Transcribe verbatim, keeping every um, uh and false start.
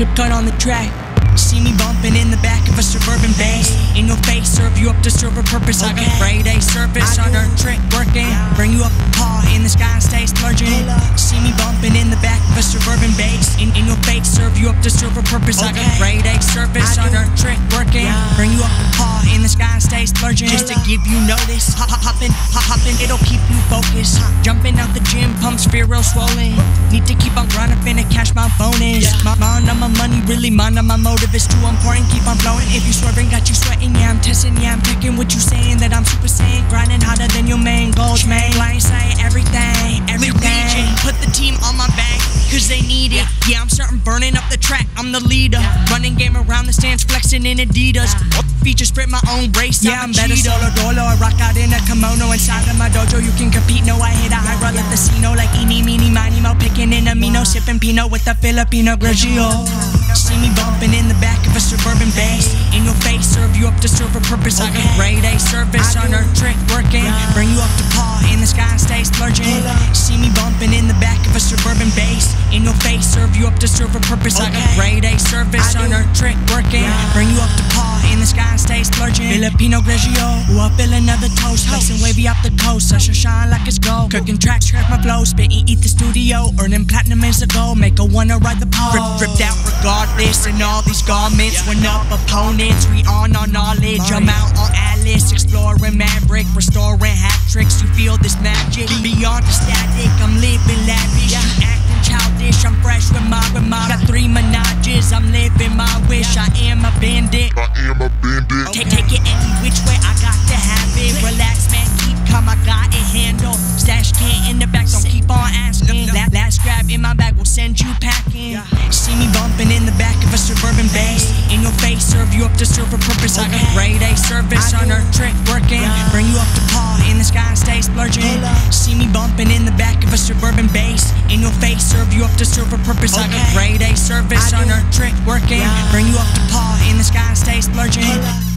clip cut on the track. See me bumping in the back of a suburban bass. In your face, serve you up to serve a purpose. Okay. I got Friday service, I got trick working. Bring you up a paw in the sky, stay splurging. See me bumping in the back of a suburban bass. In, in your face, serve you up to serve a purpose. Okay. I got Friday service, I got trick working. Bring you up a paw in the sky, stay splurging. Just to give you notice, hop, hop, hopping, hop, hopping, it'll keep you focused. Jumping out the gym, pumps feel real swollen. Need to keep on grinding, finna cash my bonus. My mind on my money, really mind on my motive. It's too important, keep on blowing. If you swerving, got you sweating. Yeah, I'm testing, yeah, I'm picking what you saying. That I'm super saiyan, grinding harder than your main goals, man. Blind sight, everything, everything. Put the team on my back, cause they need it. Yeah, I'm starting burning up the track, I'm the leader. Running game around the stands, flexing in Adidas. Feature spread my own race, yeah, I'm better solo dolo. I rock out in a kimono inside of my dojo. You can compete, no, I hit a high roll at the casino. Like eeny, meeny, miny, mo, picking in amino. Sipping Pinot with a Filipino Grigio. See me bumping in the back of a suburban bass. In your face, serve you up to serve a purpose. I got grade A service, on her trick working. Bring you up to paw in the sky, stay splurging. See me bumping in the back of a suburban bass. In your face, serve you up to serve a purpose. I got grade A service, on her trick working. Bring you up to paw in the sky, stay splurging. Filipino Grigio, ooh, I feel another toast. Flexing wavy up the coast, I shall shine like it's gold. Cooking tracks, track my flow, spitting, eat the studio. Earning platinum is a goal, make a wanna ride the pole. Rip, ripped out regardless, and all these garments. When up opponents, we on our knowledge. I'm out on Alice, exploring Maverick, restoring hat tricks. You feel this magic beyond the static. I'm living lavish, you acting childish. I'm fresh with my remark. Got three menages, I'm living my wish. I am a bandit. I am a bandit. Take, take it any which way, I got to have it. Relax, man, keep calm, I got it handled. Stash can in the back, don't keep on asking. Last, last grab in my bag will send you packing. See me bumping in the back of a suburban bass. In your face, serve you up to serve a purpose. I got grade A service, on her trick working. Bring you up to paw in the sky, stay splurging. See me bumping in the back of a suburban bass. In your face, serve you up to serve a purpose. I got grade A service, on her trick working. Bring you up to paw in the sky, stay splurging.